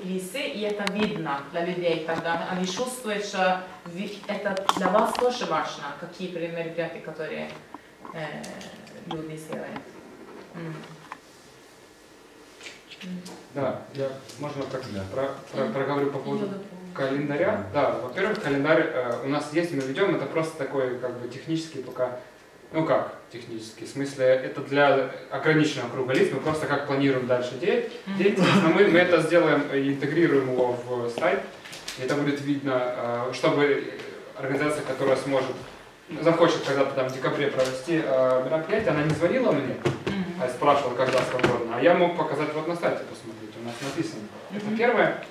и это видно для людей, когда они чувствуют, что это для вас тоже важно, какие мероприятия, которые люди сделают. Да, можно проговорю по поводу календаря. Да, во-первых, календарь у нас есть, мы ведем, это просто такой как бы технический пока, ну как технический, в смысле это для ограниченного круга лиц, мы просто как планируем дальше деятельность, но мы это сделаем и интегрируем его в сайт, и это будет видно, чтобы организация, которая захочет когда-то там в декабре провести мероприятие, она не звонила мне, а спрашивала, когда свободно, а я мог показать вот на сайте, посмотрите, у нас написано. Это первое.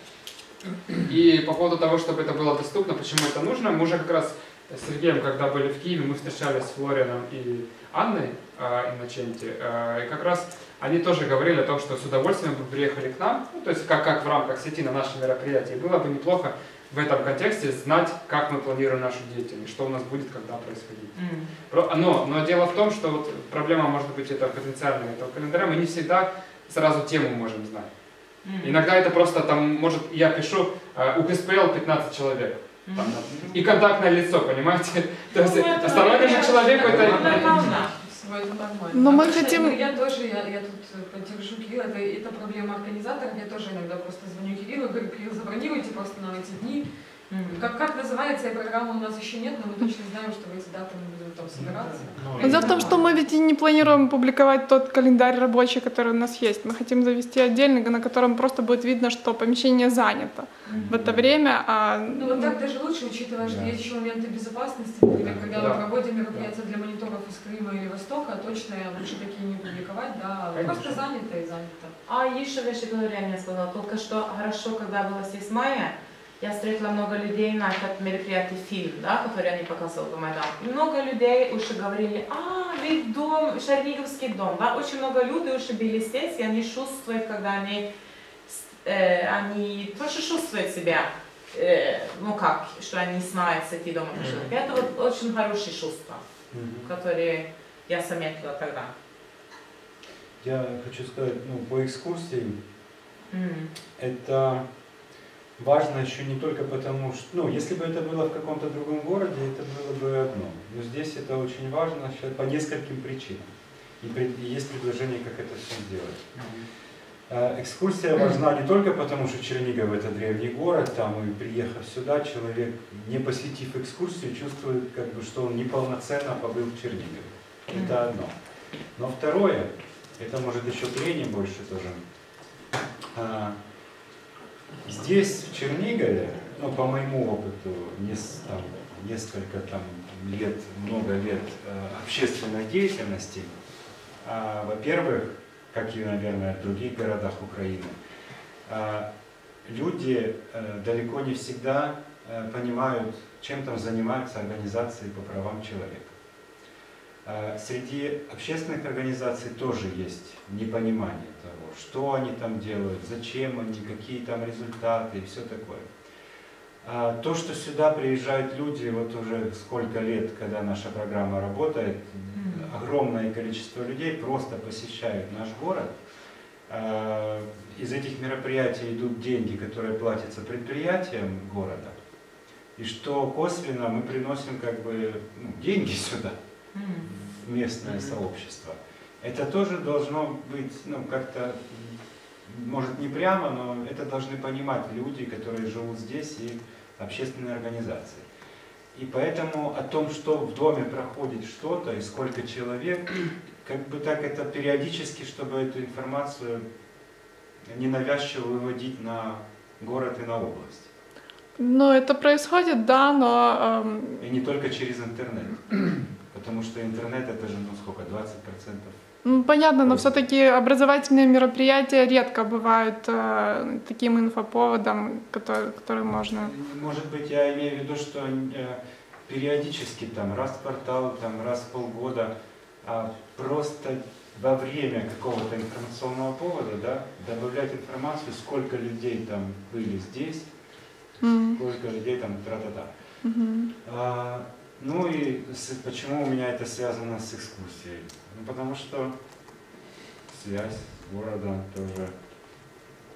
И по поводу того, чтобы это было доступно, почему это нужно, мы уже как раз с Сергеем, когда были в Киеве, мы встречались с Флорианом и Анной Инноченти, и как раз они тоже говорили о том, что с удовольствием бы приехали к нам, ну, то есть как в рамках сети на наши мероприятия, и было бы неплохо в этом контексте знать, как мы планируем нашу деятельность, что у нас будет, когда происходить. Но дело в том, что вот проблема может быть это потенциальная этого календаря, мы не всегда сразу тему можем знать. Иногда это просто там, может, я пишу УКСПЛ 15 человек. Там, и контактное лицо, понимаете? То есть остальное же человеку это нормально. Но мы хотим... Я тоже, я тут поддержу Кирилла, это проблема организаторов, я тоже иногда просто звоню Кириллу, говорю, Кирилл, забронируйте просто на эти дни. Как называется, и программа у нас еще нет, но мы точно знаем, что в эти даты мы будем там собираться. Дело в том, что мы ведь и не планируем публиковать тот календарь рабочий, который у нас есть. Мы хотим завести отдельный, на котором просто будет видно, что помещение занято в это время. Ну вот так даже лучше, учитывая, что есть еще моменты безопасности. Например, когда мы проводим мероприятия для мониторов из Крыма или Востока, точно лучше такие не публиковать, да, просто занято и занято. А еще вещи, которые я не сказала, только что хорошо, когда было здесь мая, я встретила много людей на этом мероприятии фильм, да, который они показывали по Майдану. И много людей уже говорили, ведь дом, Черниговский дом, да, очень много людей уже были здесь, и они чувствуют, когда они тоже чувствуют себя, ну как, что они знают с этим домом. Это вот очень хорошие чувства, которые я заметила тогда. Я хочу сказать, по экскурсии, это важно еще не только потому, что, если бы это было в каком-то другом городе, это было бы одно. Но здесь это очень важно по нескольким причинам. И есть предложение, как это все сделать. Экскурсия важна не только потому, что Чернигов это древний город, там и приехав сюда, человек, не посетив экскурсию, чувствует, что он неполноценно побыл в Чернигове. Это одно. Но второе, это может еще к Лене больше тоже. Здесь, в Чернигове, по моему опыту, несколько лет, много лет общественной деятельности, во-первых, как и, наверное, в других городах Украины, люди далеко не всегда понимают, чем там занимаются организации по правам человека. Среди общественных организаций тоже есть непонимание того, что они там делают, зачем они, какие там результаты и все такое. То, что сюда приезжают люди, вот уже сколько лет, когда наша программа работает, огромное количество людей просто посещают наш город. Из этих мероприятий идут деньги, которые платятся предприятиям города. И что косвенно мы приносим деньги сюда, в местное сообщество. Это тоже должно быть, как-то, может не прямо, но это должны понимать люди, которые живут здесь, и общественные организации. И поэтому о том, что в доме проходит что-то и сколько человек, так это периодически, чтобы эту информацию ненавязчиво выводить на город и на область. Ну, это происходит, да, но... И не только через интернет. Потому что интернет это же, сколько, 20%? Понятно, но все-таки образовательные мероприятия редко бывают таким инфоповодом, который можно... Может быть, я имею в виду, что периодически, раз в квартал, раз в полгода, просто во время какого-то информационного повода, добавлять информацию, сколько людей там были здесь, сколько людей там тра-та-та. Ну и почему у меня это связано с экскурсией? Потому что связь с городом тоже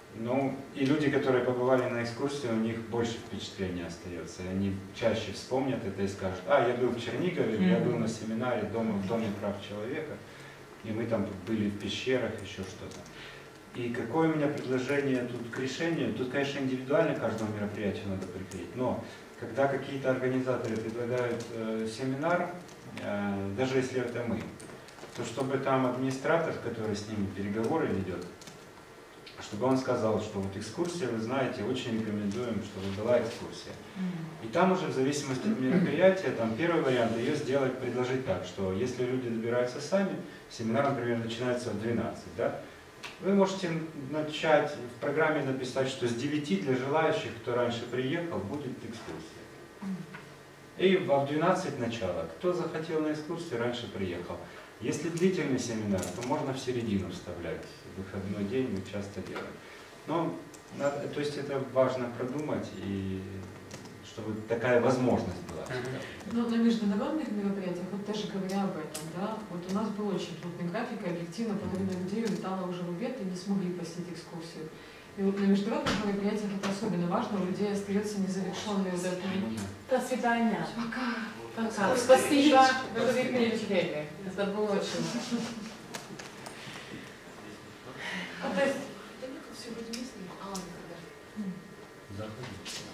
Ну, и люди, которые побывали на экскурсии, у них больше впечатления остается. И они чаще вспомнят это и скажут: а, я был в Чернигове, я был на семинаре в Доме прав человека, и мы там были в пещерах, еще что-то. И какое у меня предложение тут к решению? Тут, конечно, индивидуально каждому мероприятию надо приходить, но когда какие-то организаторы предлагают семинар, даже если это мы, то чтобы там администратор, который с ними переговоры ведет, чтобы он сказал, что вот экскурсия, вы знаете, очень рекомендуем, чтобы была экскурсия. И там уже в зависимости от мероприятия, там первый вариант ее сделать, предложить так, что если люди добираются сами, семинар, например, начинается в 12, да, вы можете начать в программе написать, что с 9 для желающих, кто раньше приехал, будет экскурсия. И в 12 начало. Кто захотел на экскурсию, раньше приехал. Если длительный семинар, то можно в середину вставлять. Выходной день мы часто делаем. Но то есть это важно продумать, и чтобы такая возможность была. Но на международных мероприятиях, вот даже говоря об этом, да, вот у нас был очень плотный график, и объективно половина людей улетала уже в обед и не смогли посетить экскурсию. И вот на международных мероприятиях это особенно важно, у людей остается незавершенный вот этот момент. До свидания. Пока. Пока. Спасибо. Вы приехали. Это было очень важно. А то есть, да нет, все вроде мысли. Заходи.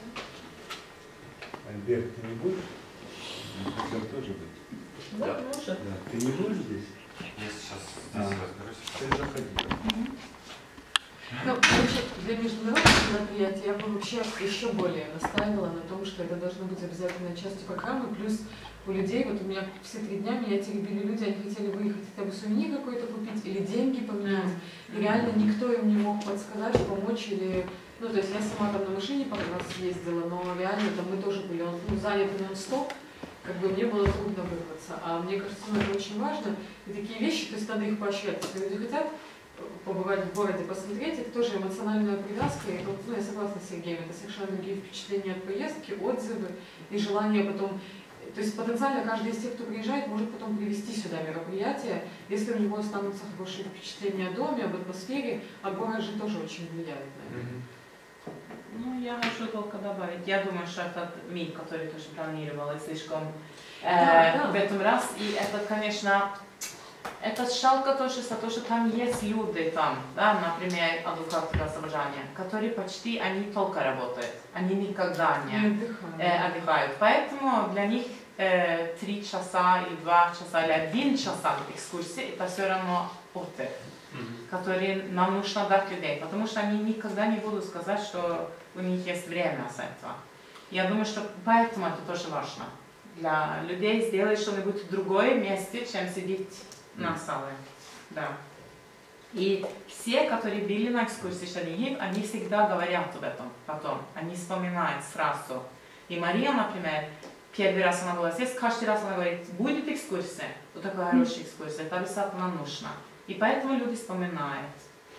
Альберт, ты не будешь? Я хотел тоже быть. Да, может. Да. Ты не будешь здесь? Я сейчас здесь разберусь. Ты заходи. Ну, короче, для международных мероприятий я бы вообще еще более настаивала на том, что это должно быть обязательной частью программы, плюс у людей, вот у меня все 3 дня меня теребили люди, они хотели выехать хотя бы сувенир какой-то купить или деньги поменять, и реально никто им не мог подсказать, помочь или... Ну, то есть я сама там на машине пару раз ездила, но реально там мы тоже были заняты нон-стоп, как бы мне было трудно вырваться, а мне кажется, ну, это очень важно, и такие вещи, то есть надо их поощрять, если люди хотят побывать в городе, посмотреть, это тоже эмоциональная привязка, и, ну, я согласна с Сергеем, это совершенно другие впечатления от поездки, отзывы и желание потом, то есть потенциально каждый из тех, кто приезжает, может потом привести сюда мероприятие, если у него останутся хорошие впечатления о доме, об атмосфере, а город же тоже очень влияет на это. Ну, я хочу только добавить. Я думаю, что этот МИД, который тоже планировал, слишком в этом раз. И это, конечно, это жалко тоже за то, что там есть люди там, да, например, адвокаты Азербайджана, которые почти, они только работают, они никогда не отдыхают. Поэтому для них 3 часа или 2 часа или 1 час экскурсии, это все равно отдых, который нам нужно дать людей, потому что они никогда не будут сказать, что у них есть время с этого. Я думаю, что поэтому это тоже важно. Для людей сделать что-нибудь в другое месте, чем сидеть на сале. Да. И все, которые были на экскурсии Чернигов, они всегда говорят об этом потом. Они вспоминают сразу. И Мария, например, первый раз она была здесь, каждый раз она говорит, будет экскурсия, вот такая хорошая экскурсия, это обязательно нужно. И поэтому люди вспоминают.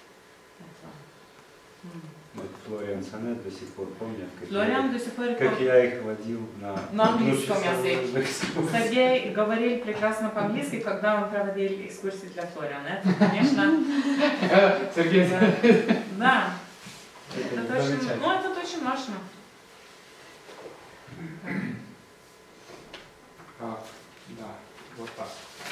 Вот Флориан Сонет до сих пор помнит, как я их водил на английском языке. Сергей говорил прекрасно по-английски, когда мы проводили экскурсии для Флориана. Это, конечно... Сергей, да. Это очень важно. Да, вот так.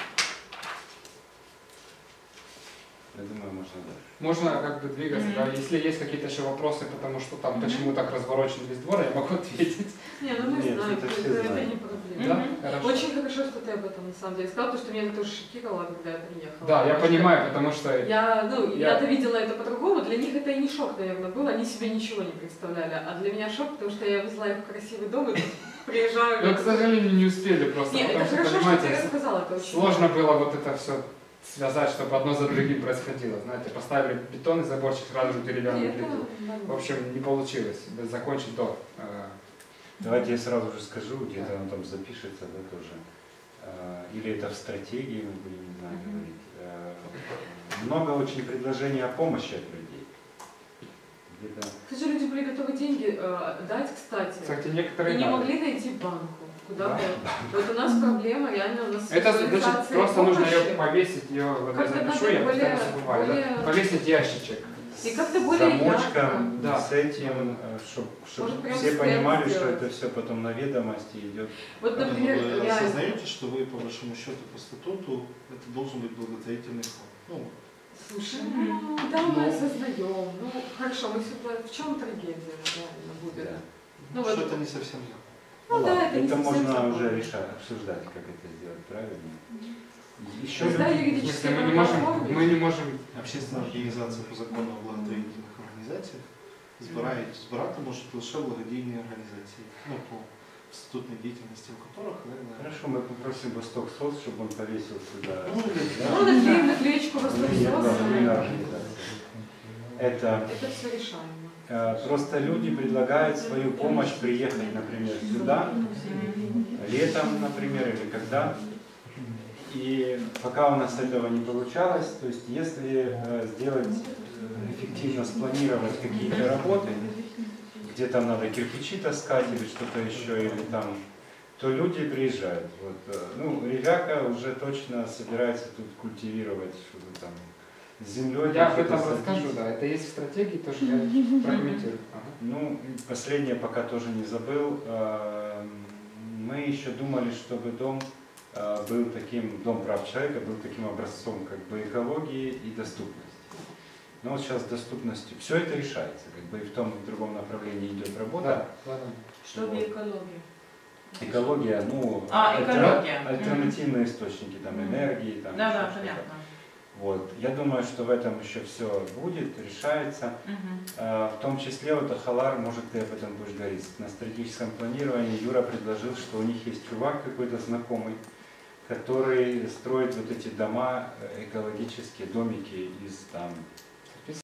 Я думаю, можно дальше. Можно как бы двигаться, да. Если есть какие-то еще вопросы, потому что там почему так разворочен весь двор, я могу ответить. Не, ну мы знаем, это не проблема. Да? Хорошо. Очень хорошо, что ты об этом на самом деле сказал, потому что меня это тоже шокировало, когда я приехала. Да, я понимаю, потому что... Я-то видела это по-другому, для них это и не шок, наверное, был, они себе ничего не представляли. А для меня шок, потому что я везла их в красивый дом и приезжаю... Но, к сожалению, не успели просто. Нет, это хорошо, что ты рассказала, это очень сложно было вот это все связать, чтобы одно за другим происходило. Знаете, поставили бетонный заборчик, сразу же деревянную плиту. В общем, не получилось закончить до. Давайте я сразу же скажу, где-то оно там запишется, да, тоже. Или это в стратегии, мы будем, не знаю, говорить. Много очень предложений о помощи от людей. Кстати, люди были готовы деньги дать, кстати, некоторые и не могли найти банку. Куда вот у нас проблема, реально у нас... Это значит, просто нужно ее повесить, ее вот я запишу, я постоянно забываю. Повесить ящичек И как-то более замочком, ярко. Да. с этим, чтобы Может, прям все стенд понимали, что сделать. это все потом на ведомости идет. Вот, например, Вы реально. осознаете, что вы по большому счету по статуту это должен быть благотворительный фонд? Ну, Слушай, ну, да, мы осознаем. Ну, хорошо, мы сюда... В чем трагедия, реально, будет? Да. Ну, что вот, это не совсем я. ну да, Ладно, это не совсем можно закон. уже решать, обсуждать, как это сделать правильно. Еще Когда люди- В юридически смысле, оформить? мы не можем. Общественна організація по закону о благотворительних організаціях збирати можуть лише благодійні організації, ну, по статутній діяльності, в которых, наверное, Хорошо, мы попросим Восток СОС, чтобы он повесил сюда. Ну, Ну, наклеим наклеечку благодейная Восток-СОС. организация. Это Это все решаемо. просто люди предлагают свою помощь приехать, например, сюда, летом, например, или когда. И пока у нас этого не получалось, то есть если сделать, эффективно спланировать какие-то работы, где там надо кирпичи таскать или что-то еще, или там, то люди приезжают. Вот, ну, Ревяка уже точно собирается тут культивировать что-то там с землей. Я об что-то этом садить. расскажу, да. Это есть в стратегии, тоже я прокомментирую. Ага. Ну, последнее пока тоже не забыл. Мы еще думали, чтобы дом был таким, дом прав человека был таким образцом как бы экологии и доступности. Но вот сейчас с доступностью все это решается, как бы и в том, и в другом направлении идет работа. Да, ладно. Что в экологии? Экология, ну, Экология. альтернативные источники там, энергии. Там, Да, еще да, что-то. понятно. Вот. Я думаю, что в этом еще все будет, решается. В том числе, вот Ахалар, может, ты об этом будешь говорить, на стратегическом планировании Юра предложил, что у них есть чувак какой-то знакомый, который строит вот эти дома экологические, домики из там